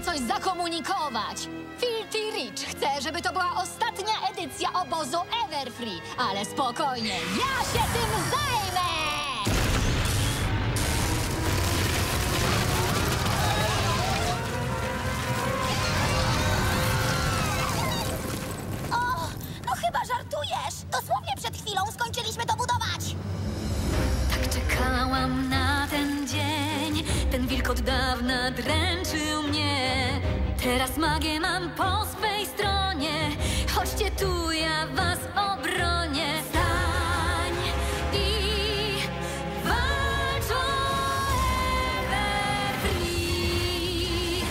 coś zakomunikować. Filthy Rich chce, żeby to była ostatnia edycja obozu Everfree, ale spokojnie, ja się tym zajmę! O, no chyba żartujesz. Dosłownie przed chwilą skończyliśmy to budować. Tak czekałam na ten dzień. Ten wilk od dawna dręczył mnie. Teraz magię mam po swej stronie. Chodźcie tu, ja was obronię. Stań i walcz o Everfree.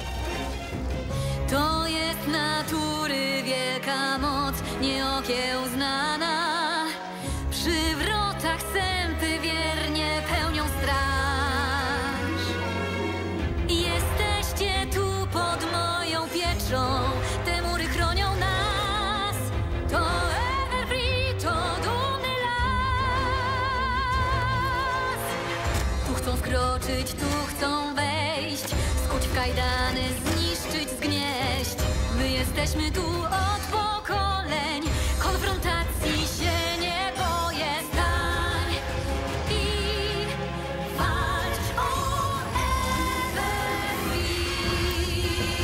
To jest natury wielka moc, nieokiełznana. Przy wrotach sępy wiernie pełnią straż. Jesteście tu pod moją pieczą, te mury chronią nas. To Everfree, to dumny las. Tu chcą wkroczyć, tu chcą wejść, skuć w kajdany, zniszczyć, zgnieść. My jesteśmy tu od pokoleń, konfrontacji się nie boję. Stań i walcz o Everfree.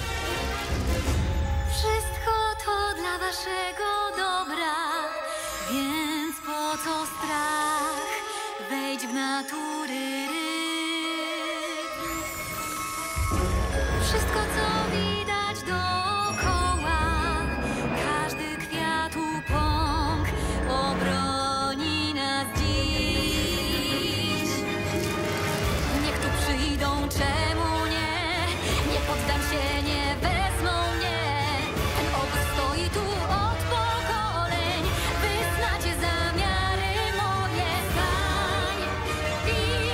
Wszystko to dla waszego dobra, więc po co strach? Wejdź w natury rytm. Wszystko, co widać dookoła, każdy kwiat upąk obroni nas dziś. Niech tu przyjdą, czemu nie? Nie poddam się, nie wezmą mnie. Ten obóz stoi tu od pokoleń. Wy znacie zamiary moje. Stań i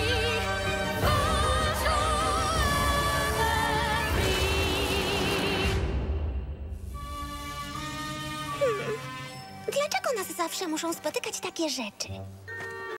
walcz o Everfree. Dlaczego nas zawsze muszą spotykać takie rzeczy?